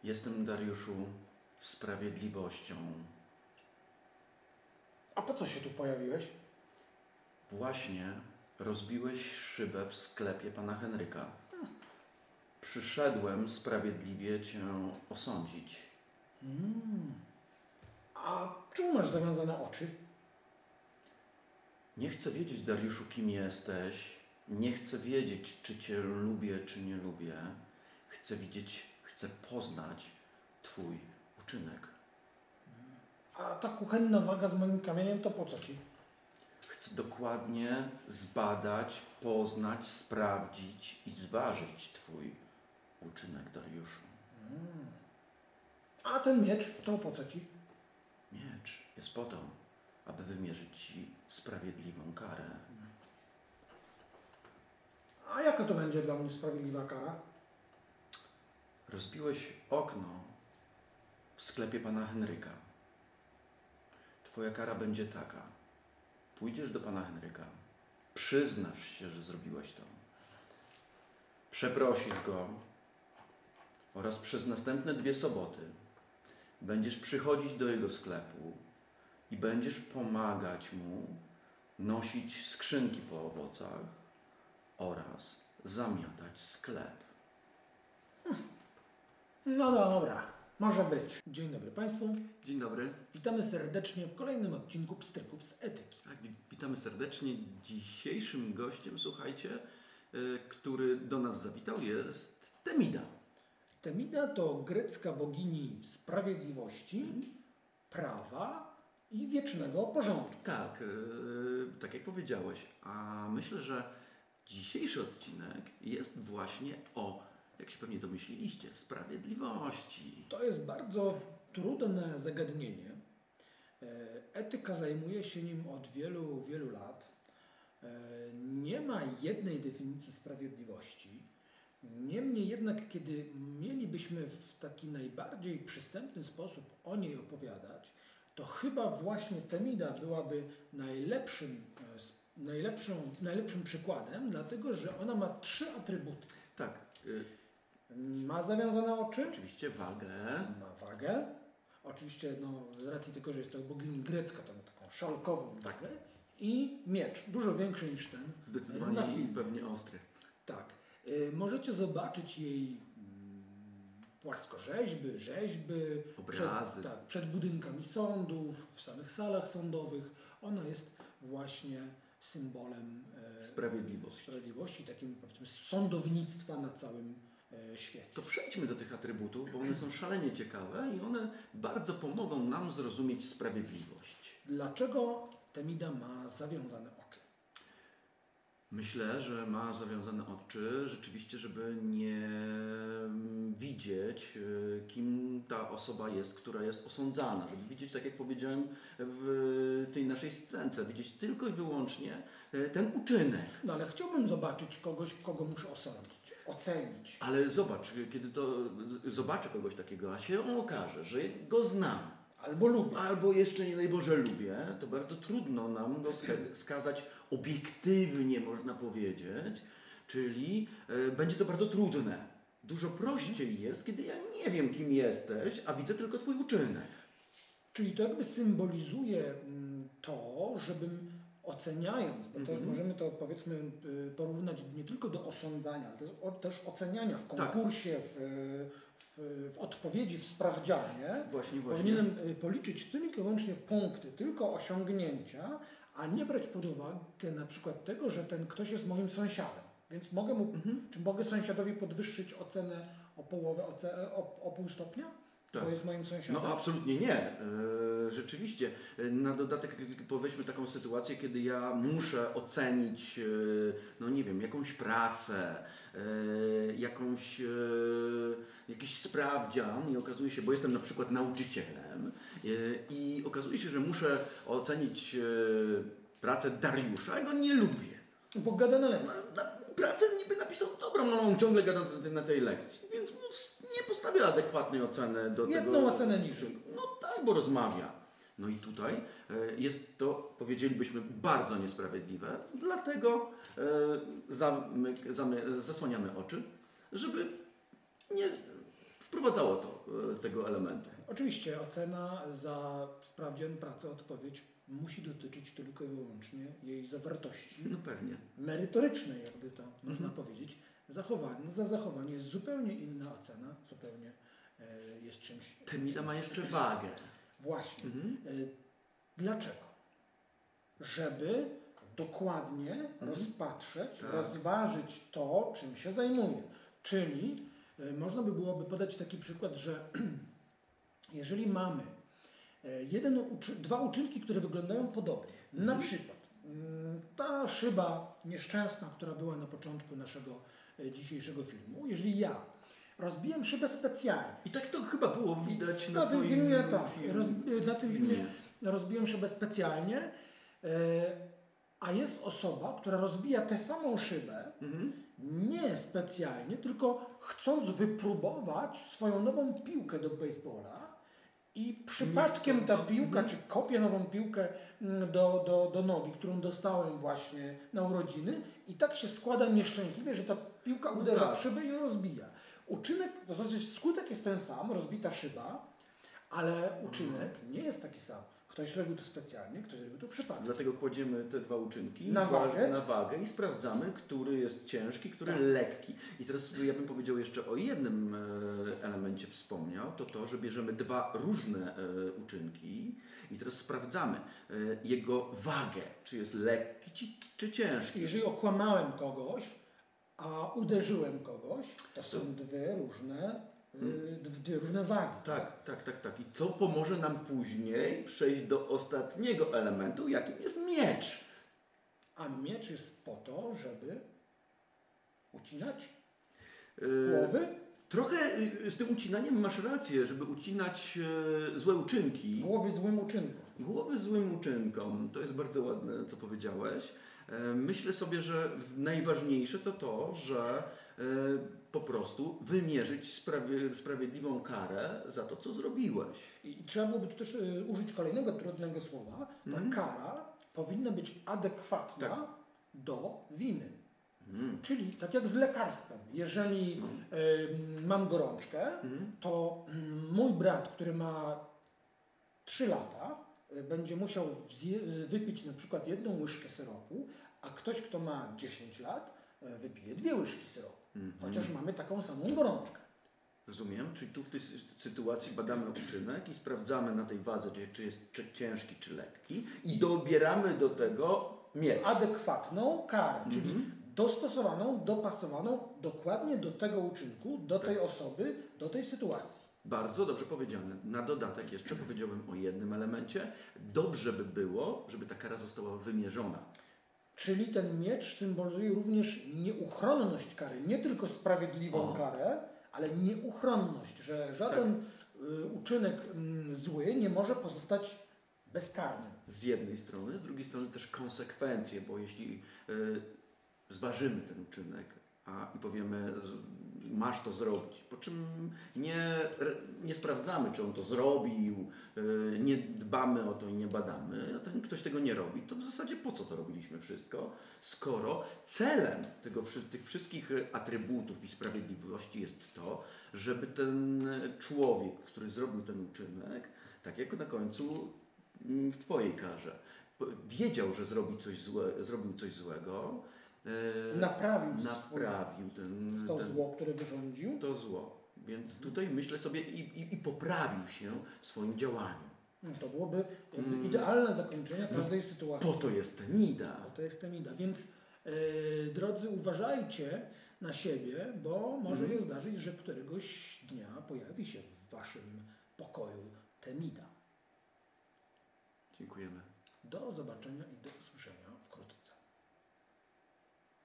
Jestem, Dariuszu, sprawiedliwością. A po co się tu pojawiłeś? Właśnie rozbiłeś szybę w sklepie pana Henryka. Przyszedłem sprawiedliwie cię osądzić. A czemu masz zawiązane oczy? Nie chcę wiedzieć, Dariuszu, kim jesteś. Nie chcę wiedzieć, czy cię lubię, czy nie lubię. Chcę poznać twój uczynek. A ta kuchenna waga z moim kamieniem to po co ci? Chcę dokładnie zbadać, poznać, sprawdzić i zważyć twój uczynek, Dariuszu. A ten miecz to po co ci? Miecz jest po to, aby wymierzyć ci sprawiedliwą karę. A jaka to będzie dla mnie sprawiedliwa kara? Rozbiłeś okno w sklepie pana Henryka. Twoja kara będzie taka. Pójdziesz do pana Henryka, przyznasz się, że zrobiłeś to, przeprosisz go oraz przez następne 2 soboty będziesz przychodzić do jego sklepu i będziesz pomagać mu nosić skrzynki po owocach oraz zamiatać sklep. No dobra, może być. Dzień dobry Państwu. Dzień dobry. Witamy serdecznie w kolejnym odcinku Pstryków z etyki. Tak, witamy serdecznie. Dzisiejszym gościem, słuchajcie, który do nas zawitał, jest Temida. Temida to grecka bogini sprawiedliwości, prawa i wiecznego porządku. Tak, tak jak powiedziałeś. A myślę, że dzisiejszy odcinek jest właśnie o, jak się pewnie domyśliliście, sprawiedliwości. To jest bardzo trudne zagadnienie. Etyka zajmuje się nim od wielu, wielu lat. Nie ma jednej definicji sprawiedliwości. Niemniej jednak, kiedy mielibyśmy w taki najbardziej przystępny sposób o niej opowiadać, to chyba właśnie Temida byłaby najlepszym przykładem, dlatego że ona ma 3 atrybuty. Tak, Ma zawiązane oczy, oczywiście wagę. ma wagę, oczywiście z racji tego, że jest to bogini grecka, to ma taką szalkową wagę i miecz, dużo większy niż ten. Zdecydowanie na i filmie. pewnie ostry. Tak. Możecie zobaczyć jej płaskorzeźby, rzeźby, Obrazy. przed budynkami sądów, w samych salach sądowych. Ona jest właśnie symbolem sprawiedliwości, takim powiedzmy sądownictwa na całym świecie. To przejdźmy do tych atrybutów, bo one są szalenie ciekawe i one bardzo pomogą nam zrozumieć sprawiedliwość. Dlaczego Temida ma zawiązane oczy? Myślę, że ma zawiązane oczy rzeczywiście, żeby nie widzieć, kim ta osoba jest, która jest osądzana. Żeby widzieć, tak jak powiedziałem w tej naszej scence, widzieć tylko i wyłącznie ten uczynek. No ale chciałbym zobaczyć kogoś, kogo muszę osądzić, ocenić. Ale zobacz, kiedy to zobaczę kogoś takiego, a się okaże, że go znam, Albo lubię. albo jeszcze nie daj Boże lubię, to bardzo trudno nam go skazać obiektywnie, można powiedzieć, czyli będzie to bardzo trudne. Dużo prościej jest, kiedy ja nie wiem, kim jesteś, a widzę tylko twój uczynek. Czyli to jakby symbolizuje to, żebym oceniając, bo też możemy to powiedzmy porównać nie tylko do osądzania, ale też oceniania w konkursie, w odpowiedzi, w sprawdzianie. Właśnie. Powinienem policzyć tylko i wyłącznie punkty, tylko osiągnięcia, a nie brać pod uwagę na przykład tego, że ten ktoś jest moim sąsiadem. Więc mogę czy mogę sąsiadowi podwyższyć ocenę o połowę, o pół stopnia? Tak. Bo jest moim sąsiadem? No absolutnie nie. Rzeczywiście. Na dodatek powiedzmy taką sytuację, kiedy ja muszę ocenić, no nie wiem, jakąś pracę, jakiś sprawdzian i okazuje się, bo jestem na przykład nauczycielem i okazuje się, że muszę ocenić pracę Dariusza, ja go nie lubię. Bo gada na lekcji. Pracę niby napisał dobrą, no on ciągle gada na tej lekcji, więc mu nie postawia adekwatnej oceny do tego. Jedną ocenę niżej. No tak, bo rozmawia. No i tutaj jest to, powiedzielibyśmy, bardzo niesprawiedliwe, dlatego zasłaniamy oczy, żeby nie wprowadzało tego elementu. Oczywiście ocena za sprawdzian pracy, odpowiedź musi dotyczyć tylko i wyłącznie jej zawartości No pewnie. merytorycznej, jakby to można powiedzieć. Za zachowanie jest zupełnie inna ocena, zupełnie jest czymś. Temida ma jeszcze wagę. Właśnie. Dlaczego? Żeby dokładnie rozpatrzeć, rozważyć to, czym się zajmuje. Czyli można by byłoby podać taki przykład, że jeżeli mamy dwa uczynki, które wyglądają podobnie, na przykład ta szyba nieszczęsna, która była na początku naszego dzisiejszego filmu, jeżeli ja rozbiłem szybę specjalnie. I tak to chyba było widać Na tym filmie, tak. filmie. Na tym filmie rozbiłem szybę specjalnie, a jest osoba, która rozbija tę samą szybę nie specjalnie, tylko chcąc wypróbować swoją nową piłkę do baseballa i przypadkiem ta piłka, czy kopię nową piłkę do nogi, którą dostałem właśnie na urodziny i tak się składa nieszczęśliwie, że ta piłka uderza w szybę i ją rozbija. Uczynek, w zasadzie skutek jest ten sam, rozbita szyba, ale uczynek nie jest taki sam. Ktoś zrobił to specjalnie, ktoś zrobił to przypadkiem. Dlatego kładziemy te dwa uczynki na wagę i sprawdzamy, który jest ciężki, który lekki. I teraz ja bym powiedział jeszcze o jednym elemencie wspomniał, to, że bierzemy dwa różne uczynki i teraz sprawdzamy jego wagę, czy jest lekki, czy ciężki. Jeżeli okłamałem kogoś, a uderzyłem kogoś, to są dwie różne wagi. Tak. I to pomoże nam później przejść do ostatniego elementu, jakim jest miecz. A miecz jest po to, żeby ucinać głowy? Trochę z tym ucinaniem masz rację, żeby ucinać złe uczynki. Głowy złym uczynkom. Głowy złym uczynkom. To jest bardzo ładne, co powiedziałeś. Myślę sobie, że najważniejsze to, że po prostu wymierzyć sprawiedliwą karę za to, co zrobiłeś. I trzeba byłoby tu też użyć kolejnego trudnego słowa. Ta kara powinna być adekwatna do winy. Czyli tak jak z lekarstwem. Jeżeli mam gorączkę, to mój brat, który ma 3 lata, będzie musiał wypić na przykład 1 łyżkę syropu, a ktoś, kto ma 10 lat, wypije 2 łyżki syropu. Chociaż mamy taką samą gorączkę. Rozumiem, czyli tu w tej sytuacji badamy uczynek i sprawdzamy na tej wadze, czy jest ciężki, czy lekki i dobieramy do tego miecz. Adekwatną karę, czyli dostosowaną, dopasowaną dokładnie do tego uczynku, do tej osoby, do tej sytuacji. Bardzo dobrze powiedziane. Na dodatek jeszcze powiedziałbym o jednym elemencie. Dobrze by było, żeby ta kara została wymierzona. Czyli ten miecz symbolizuje również nieuchronność kary. Nie tylko sprawiedliwą karę, ale nieuchronność, że żaden uczynek zły nie może pozostać bezkarny. Z jednej strony, z drugiej strony też konsekwencje, bo jeśli zważymy ten uczynek i powiemy, masz to zrobić, po czym nie sprawdzamy, czy on to zrobił, nie dbamy o to i nie badamy, a ten ktoś tego nie robi, to w zasadzie po co to robiliśmy wszystko, skoro celem tych wszystkich atrybutów i sprawiedliwości jest to, żeby ten człowiek, który zrobił ten uczynek, tak jak na końcu w Twojej karze, wiedział, że zrobił coś złego, naprawił to zło, które wyrządził. To zło. Więc tutaj myślę sobie i poprawił się w swoim działaniu. To byłoby idealne zakończenie każdej sytuacji. Po to jest Temida. Więc drodzy, uważajcie na siebie, bo może się zdarzyć, że któregoś dnia pojawi się w waszym pokoju Temida. Dziękujemy. Do zobaczenia i do usłyszenia.